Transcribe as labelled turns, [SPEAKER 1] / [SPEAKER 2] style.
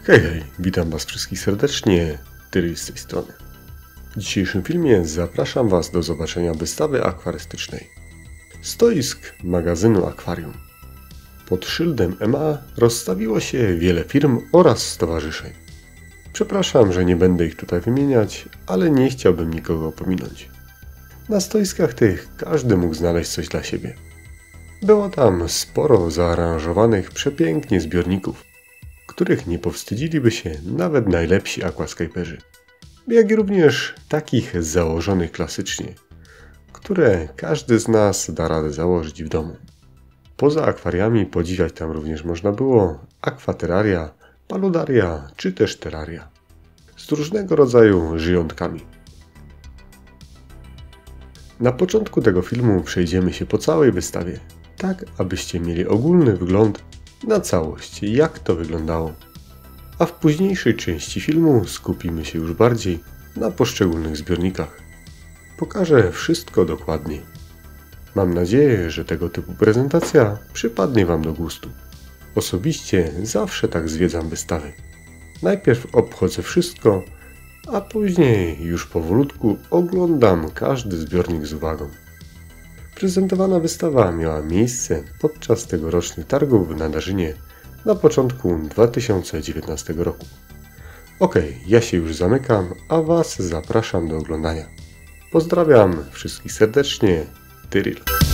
[SPEAKER 1] Hej, hej, witam Was wszystkich serdecznie, Tyryl z tej strony. W dzisiejszym filmie zapraszam Was do zobaczenia wystawy akwarystycznej. Stoisk magazynu Akwarium. Pod szyldem MA rozstawiło się wiele firm oraz stowarzyszeń. Przepraszam, że nie będę ich tutaj wymieniać, ale nie chciałbym nikogo pominąć. Na stoiskach tych każdy mógł znaleźć coś dla siebie. Było tam sporo zaaranżowanych przepięknie zbiorników, których nie powstydziliby się nawet najlepsi aquascaperzy, jak i również takich założonych klasycznie, które każdy z nas da radę założyć w domu. Poza akwariami podziwiać tam również można było akwateraria, paludaria czy też teraria z różnego rodzaju żyjątkami. Na początku tego filmu przejdziemy się po całej wystawie, tak abyście mieli ogólny wgląd na całość, jak to wyglądało. A w późniejszej części filmu skupimy się już bardziej na poszczególnych zbiornikach. Pokażę wszystko dokładnie. Mam nadzieję, że tego typu prezentacja przypadnie Wam do gustu. Osobiście zawsze tak zwiedzam wystawy. Najpierw obchodzę wszystko, a później już powolutku oglądam każdy zbiornik z uwagą. Prezentowana wystawa miała miejsce podczas tegorocznych targów w Nadarzynie na początku 2019 roku. Ja się już zamykam, a Was zapraszam do oglądania. Pozdrawiam wszystkich serdecznie, Tyryl.